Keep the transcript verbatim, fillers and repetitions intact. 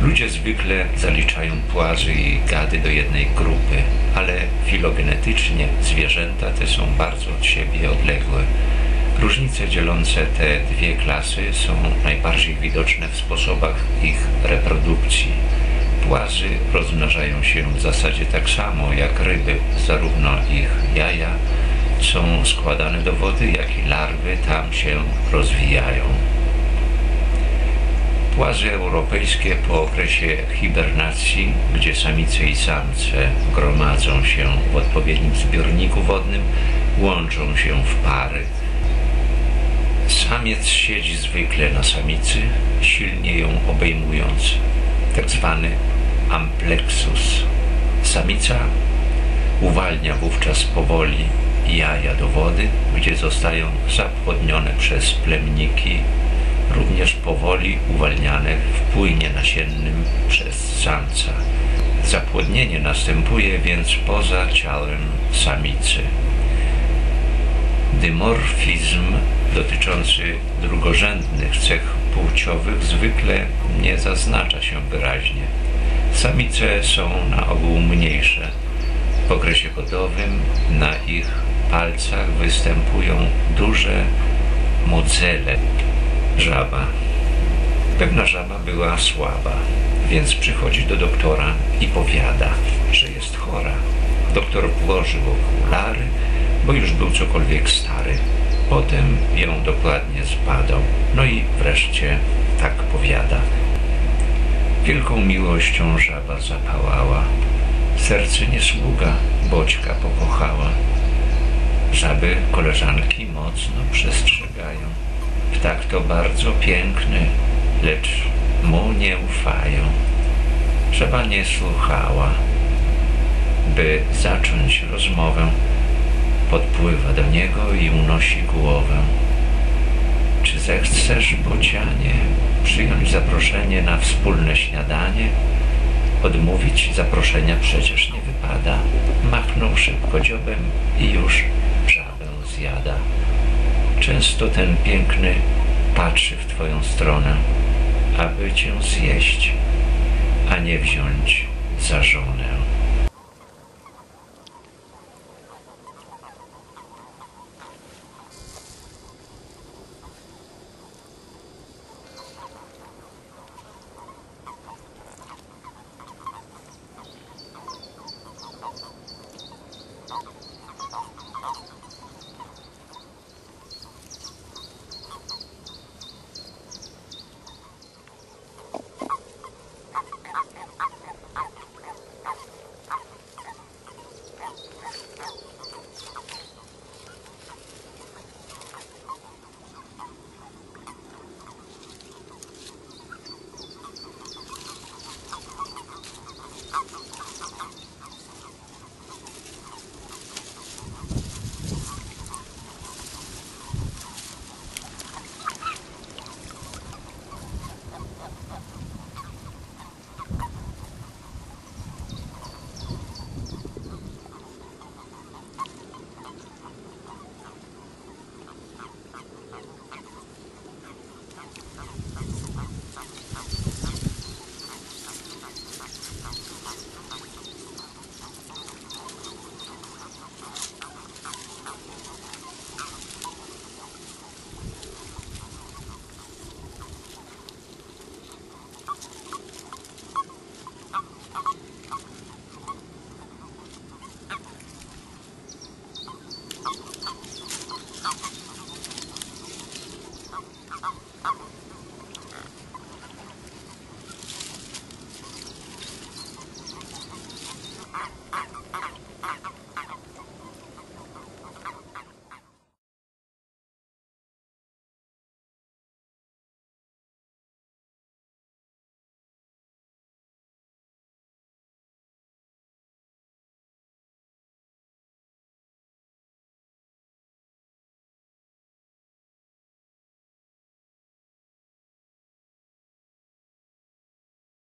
Ludzie zwykle zaliczają płazy i gady do jednej grupy, ale filogenetycznie zwierzęta te są bardzo od siebie odległe. Różnice dzielące te dwie klasy są najbardziej widoczne w sposobach ich reprodukcji. Płazy rozmnażają się w zasadzie tak samo jak ryby. Zarówno ich jaja są składane do wody, jak i larwy tam się rozwijają. Płazy europejskie po okresie hibernacji, gdzie samice i samce gromadzą się w odpowiednim zbiorniku wodnym, łączą się w pary. Samiec siedzi zwykle na samicy, silnie ją obejmując, tak zwany amplexus. Samica uwalnia wówczas powoli jaja do wody, gdzie zostają zapłodnione przez plemniki, również powoli uwalniane w płynie nasiennym przez samca. Zapłodnienie następuje więc poza ciałem samicy. Dymorfizm dotyczący drugorzędnych cech płciowych zwykle nie zaznacza się wyraźnie. Samice są na ogół mniejsze. W okresie godowym na ich palcach występują duże modzele. Żaba. Pewna żaba była słaba, więc przychodzi do doktora i powiada, że jest chora. Doktor włożył okulary, bo już był cokolwiek stary. Potem ją dokładnie zbadał. No i wreszcie tak powiada. Wielką miłością żaba zapałała. Serce niesługa Boćka pokochała. Żaby koleżanki mocno przestrzegają. Ptak to bardzo piękny, lecz mu nie ufają. Żaba nie słuchała. By zacząć rozmowę, podpływa do niego i unosi głowę. Czy zechcesz, bocianie, przyjąć zaproszenie na wspólne śniadanie? Odmówić zaproszenia przecież nie wypada. Machnął szybko dziobem i już żabę zjada. Często ten piękny patrzy w twoją stronę, aby cię zjeść, a nie wziąć za żonę.